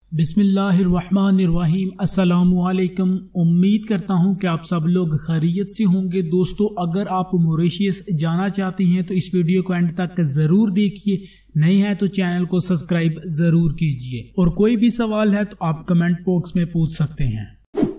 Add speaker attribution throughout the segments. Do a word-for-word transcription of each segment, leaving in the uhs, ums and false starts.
Speaker 1: बिस्मिल्लाहिर्रहमानिर्रहीम। अस्सलामुअलैकुम। उम्मीद करता हूं कि आप सब लोग खैरियत से होंगे। दोस्तों, अगर आप मॉरिशस जाना चाहते हैं तो इस वीडियो को एंड तक जरूर देखिए। नहीं है तो चैनल को सब्सक्राइब जरूर कीजिए और कोई भी सवाल है तो आप कमेंट बॉक्स में पूछ सकते हैं।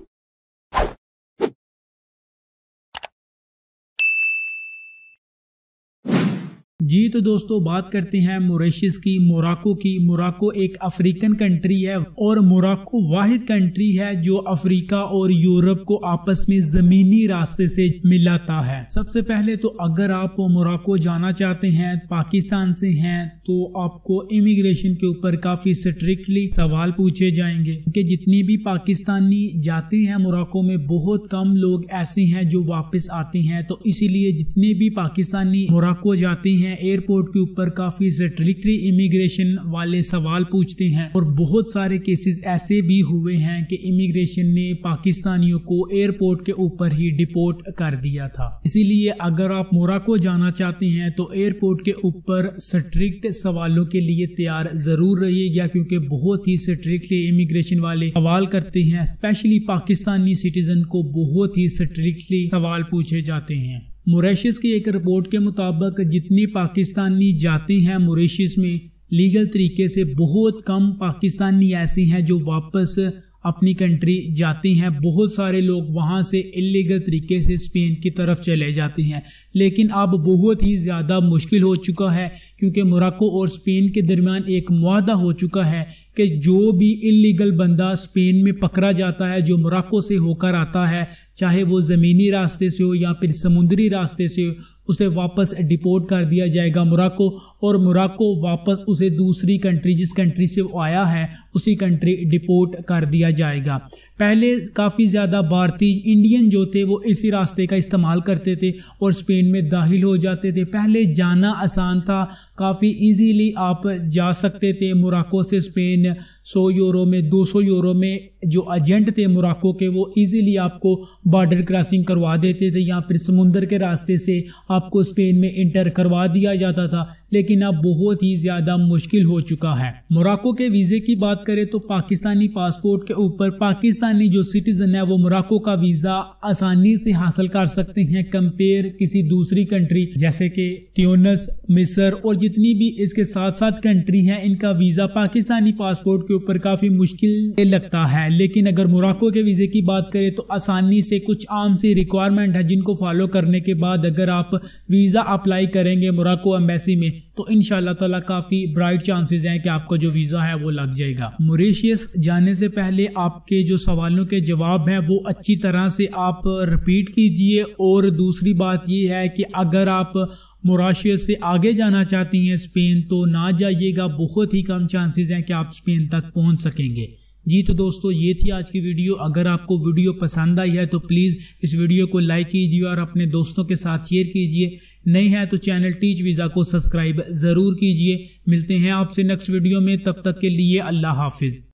Speaker 1: जी तो दोस्तों, बात करते हैं मॉरिशस की, मोरक्को की। मोरक्को एक अफ्रीकन कंट्री है और मोरक्को वाहिद कंट्री है जो अफ्रीका और यूरोप को आपस में जमीनी रास्ते से मिलाता है। सबसे पहले तो अगर आप मोरक्को जाना चाहते हैं, पाकिस्तान से हैं, तो आपको इमिग्रेशन के ऊपर काफी स्ट्रिक्टली सवाल पूछे जाएंगे कि जितनी भी पाकिस्तानी जाते हैं मोरक्को में, बहुत कम लोग ऐसे हैं जो वापस आते हैं। तो इसीलिए जितने भी पाकिस्तानी मोरक्को जाते हैं, एयरपोर्ट के ऊपर काफी स्ट्रिक्टली इमिग्रेशन वाले सवाल पूछते हैं। और बहुत सारे केसेस ऐसे भी हुए हैं कि इमिग्रेशन ने पाकिस्तानियों को एयरपोर्ट के ऊपर ही डिपोर्ट कर दिया था। इसीलिए अगर आप मोरक्को जाना चाहते हैं तो एयरपोर्ट के ऊपर स्ट्रिक्ट सवालों के लिए तैयार जरूर रहिएगा, क्योंकि बहुत ही स्ट्रिक्टली इमिग्रेशन वाले सवाल करते हैं। स्पेशली पाकिस्तानी सिटीजन को बहुत ही स्ट्रिक्टली सवाल पूछे जाते हैं। मॉरिशस की एक रिपोर्ट के मुताबिक जितनी पाकिस्तानी जाते हैं मॉरिशस में लीगल तरीके से, बहुत कम पाकिस्तानी ऐसे हैं जो वापस अपनी कंट्री जाते हैं। बहुत सारे लोग वहां से इलीगल तरीके से स्पेन की तरफ चले जाते हैं। लेकिन अब बहुत ही ज़्यादा मुश्किल हो चुका है, क्योंकि मोरक्को और स्पेन के दरमियान एक मुआहदा हो चुका है कि जो भी इलीगल बंदा स्पेन में पकड़ा जाता है, जो मोरक्को से होकर आता है, चाहे वो ज़मीनी रास्ते से हो या फिर समुद्री रास्ते से हो, उसे वापस डिपोर्ट कर दिया जाएगा मोरक्को। और मोरक्को वापस उसे दूसरी कंट्री, जिस कंट्री से वो आया है, उसी कंट्री डिपोर्ट कर दिया जाएगा। पहले काफ़ी ज़्यादा भारतीय इंडियन जो थे वो इसी रास्ते का इस्तेमाल करते थे और स्पेन में दाखिल हो जाते थे। पहले जाना आसान था, काफ़ी इजीली आप जा सकते थे मोरक्को से स्पेन। सौ यूरो में, दो सौ यूरो में जो एजेंट थे मोरक्को के, वो इजीली आपको बॉर्डर क्रॉसिंग करवा देते थे या फिर समुंदर के रास्ते से आपको स्पेन में इंटर करवा दिया जाता था। लेकिन अब बहुत ही ज़्यादा मुश्किल हो चुका है। मोरक्को के वीज़े की बात करें तो पाकिस्तानी पासपोर्ट के ऊपर पाकिस्तानी जो सिटीजन है वो मोरक्को का वीज़ा आसानी से हासिल कर सकते हैं कंपेयर किसी दूसरी कंट्री जैसे कि ट्यूनिस, मिस्र और जितनी भी इसके साथ साथ कंट्री हैं, इनका वीज़ा पाकिस्तानी पासपोर्ट के ऊपर काफ़ी मुश्किल लगता है। लेकिन अगर मोरक्को के वीज़े की बात करें तो आसानी से कुछ आम सी रिक्वायरमेंट है जिनको फॉलो करने के बाद अगर आप वीज़ा अप्लाई करेंगे मोरक्को एम्बेसी में तो इंशाल्लाह ताला काफ़ी ब्राइट चांसेस हैं कि आपका जो वीज़ा है वो लग जाएगा। मॉरिशस जाने से पहले आपके जो सवालों के जवाब हैं वो अच्छी तरह से आप रिपीट कीजिए। और दूसरी बात ये है कि अगर आप मॉरिशस से आगे जाना चाहती हैं स्पेन, तो ना जाइएगा, बहुत ही कम चांसेस हैं कि आप स्पेन तक पहुंच सकेंगे। जी तो दोस्तों, ये थी आज की वीडियो। अगर आपको वीडियो पसंद आई है तो प्लीज़ इस वीडियो को लाइक कीजिए और अपने दोस्तों के साथ शेयर कीजिए। नहीं है तो चैनल टीच वीज़ा को सब्सक्राइब ज़रूर कीजिए। मिलते हैं आपसे नेक्स्ट वीडियो में, तब तक के लिए अल्लाह हाफिज़।